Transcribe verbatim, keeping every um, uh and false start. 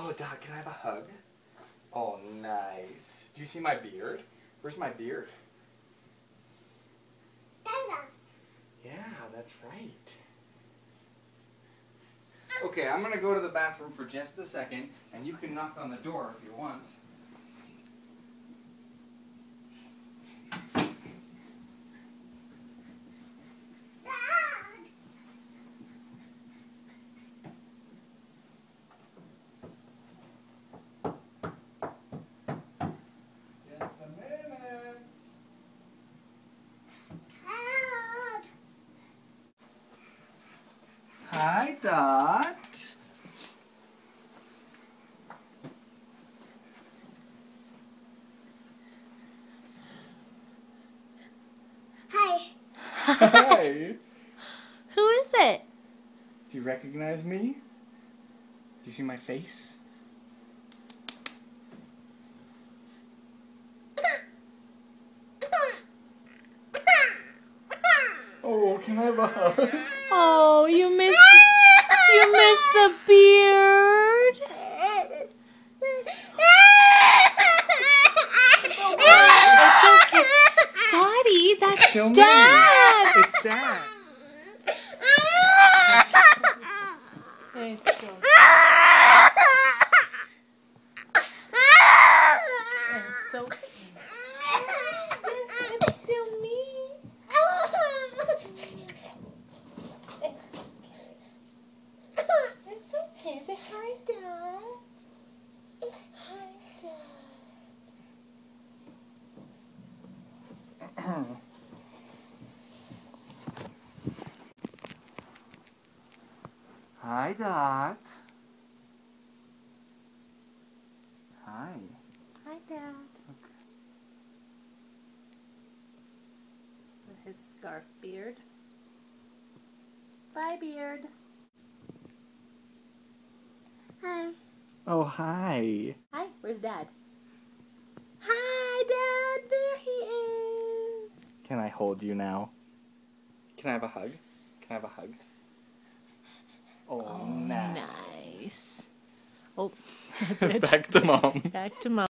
Oh, Dad, can I have a hug? Oh, nice. Do you see my beard? Where's my beard? Yeah, that's right. Okay, I'm gonna go to the bathroom for just a second, and you can knock on the door if you want. Just a minute. Hi, Dot. Hi. Hi. Who is it? Do you recognize me? Do you see my face? Oh, can I have a hug? Oh, you missed you missed the beard. It's okay. Dottie, that's Still me. Dad. It's Dad. It's okay. It's okay. It's still me. It's okay. Say hi, Dad. Hi, Dad. Hi, Dot. Hi. Hi, Dad. With his scarf beard. Bye, beard. Hi. Oh, hi. Hi, where's Dad? Hi, Dad. There he is. Can I hold you now? Can I have a hug? Can I have a hug? Oh, Oh, nice. nice. Oh, that's it. Back to Mom. Back to Mom.